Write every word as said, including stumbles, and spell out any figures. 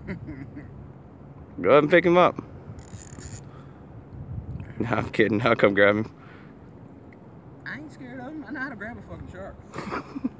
Go ahead and pick him up. No, I'm kidding. I'll come grab him. I ain't scared of him. I know how to grab a fucking shark.